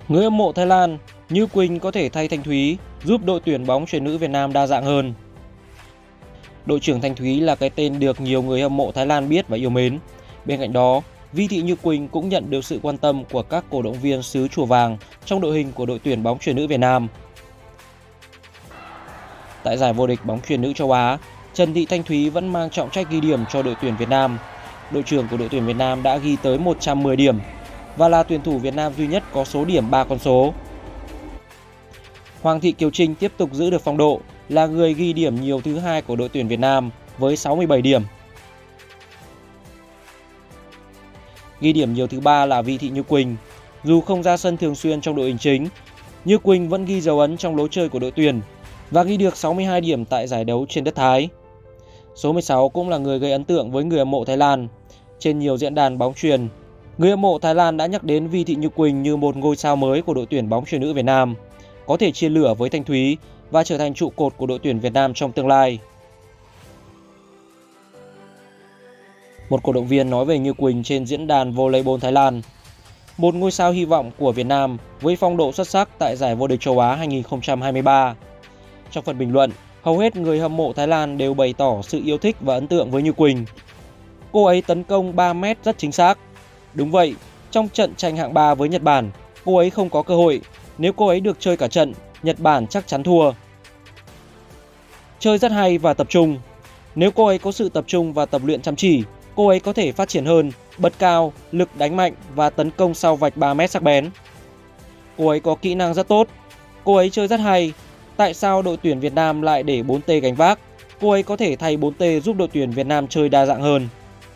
Người hâm mộ Thái Lan, Như Quỳnh có thể thay Thanh Thúy giúp đội tuyển bóng chuyền nữ Việt Nam đa dạng hơn. Đội trưởng Thanh Thúy là cái tên được nhiều người hâm mộ Thái Lan biết và yêu mến. Bên cạnh đó, Vi Thị Như Quỳnh cũng nhận được sự quan tâm của các cổ động viên xứ Chùa Vàng trong đội hình của đội tuyển bóng chuyền nữ Việt Nam. Tại giải vô địch bóng chuyền nữ châu Á, Trần Thị Thanh Thúy vẫn mang trọng trách ghi điểm cho đội tuyển Việt Nam. Đội trưởng của đội tuyển Việt Nam đã ghi tới 110 điểm và là tuyển thủ Việt Nam duy nhất có số điểm 3 con số. Hoàng Thị Kiều Trinh tiếp tục giữ được phong độ, là người ghi điểm nhiều thứ hai của đội tuyển Việt Nam với 67 điểm. Ghi điểm nhiều thứ ba là Vi Thị Như Quỳnh. Dù không ra sân thường xuyên trong đội hình chính, Như Quỳnh vẫn ghi dấu ấn trong lối chơi của đội tuyển và ghi được 62 điểm tại giải đấu trên đất Thái. Số 16 cũng là người gây ấn tượng với người hâm mộ Thái Lan. Trên nhiều diễn đàn bóng chuyền, người hâm mộ Thái Lan đã nhắc đến Vi Thị Như Quỳnh như một ngôi sao mới của đội tuyển bóng chuyền nữ Việt Nam, có thể chia lửa với Thanh Thúy và trở thành trụ cột của đội tuyển Việt Nam trong tương lai. Một cổ động viên nói về Như Quỳnh trên diễn đàn Volleyball Thái Lan: một ngôi sao hy vọng của Việt Nam với phong độ xuất sắc tại giải vô địch châu Á 2023. Trong phần bình luận, hầu hết người hâm mộ Thái Lan đều bày tỏ sự yêu thích và ấn tượng với Như Quỳnh. Cô ấy tấn công 3m rất chính xác. Đúng vậy, trong trận tranh hạng 3 với Nhật Bản, cô ấy không có cơ hội. Nếu cô ấy được chơi cả trận, Nhật Bản chắc chắn thua. Chơi rất hay và tập trung. Nếu cô ấy có sự tập trung và tập luyện chăm chỉ, cô ấy có thể phát triển hơn, bật cao, lực đánh mạnh và tấn công sau vạch 3m sắc bén. Cô ấy có kỹ năng rất tốt. Cô ấy chơi rất hay. Tại sao đội tuyển Việt Nam lại để 4T gánh vác? Cô ấy có thể thay 4T giúp đội tuyển Việt Nam chơi đa dạng hơn.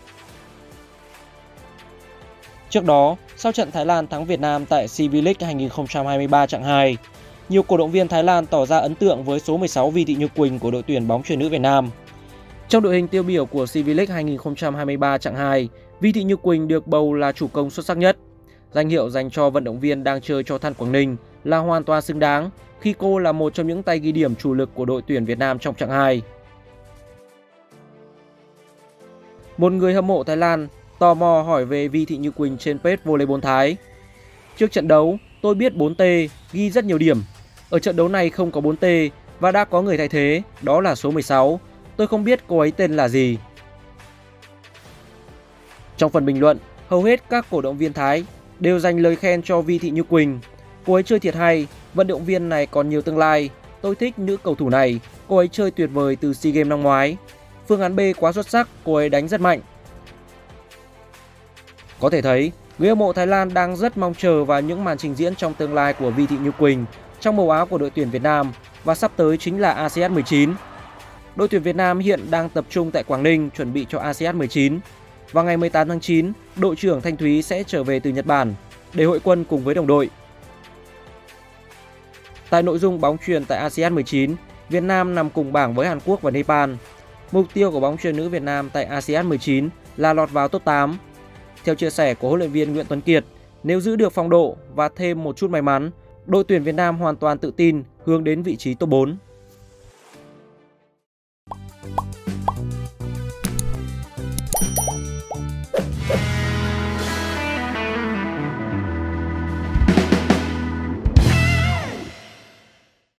Trước đó, sau trận Thái Lan thắng Việt Nam tại CV League 2023 chặng 2, nhiều cổ động viên Thái Lan tỏ ra ấn tượng với số 16 Vi Thị Như Quỳnh của đội tuyển bóng chuyền nữ Việt Nam. Trong đội hình tiêu biểu của CV League 2023 chặng 2, Vi Thị Như Quỳnh được bầu là chủ công xuất sắc nhất. Danh hiệu dành cho vận động viên đang chơi cho Than Quảng Ninh là hoàn toàn xứng đáng khi cô là một trong những tay ghi điểm chủ lực của đội tuyển Việt Nam trong chặng 2. Một người hâm mộ Thái Lan tò mò hỏi về Vi Thị Như Quỳnh trên page Volleyball Thái: trước trận đấu, tôi biết 4T ghi rất nhiều điểm. Ở trận đấu này không có 4T và đã có người thay thế, đó là số 16. Tôi không biết cô ấy tên là gì. Trong phần bình luận, hầu hết các cổ động viên Thái đều dành lời khen cho Vi Thị Như Quỳnh. Cô ấy chơi thiệt hay, vận động viên này còn nhiều tương lai. Tôi thích nữ cầu thủ này, cô ấy chơi tuyệt vời từ SEA Games năm ngoái. Phương án B quá xuất sắc, cô ấy đánh rất mạnh. Có thể thấy, người hâm mộ Thái Lan đang rất mong chờ vào những màn trình diễn trong tương lai của Vi Thị Như Quỳnh trong màu áo của đội tuyển Việt Nam và sắp tới chính là ASEAN 19. Đội tuyển Việt Nam hiện đang tập trung tại Quảng Ninh chuẩn bị cho ASEAN 19. Vào ngày 18 tháng 9, đội trưởng Thanh Thúy sẽ trở về từ Nhật Bản để hội quân cùng với đồng đội. Tại nội dung bóng chuyền tại ASEAN 19, Việt Nam nằm cùng bảng với Hàn Quốc và Nepal. Mục tiêu của bóng chuyền nữ Việt Nam tại ASEAN 19 là lọt vào top 8. Theo chia sẻ của huấn luyện viên Nguyễn Tuấn Kiệt, nếu giữ được phong độ và thêm một chút may mắn, đội tuyển Việt Nam hoàn toàn tự tin hướng đến vị trí top 4.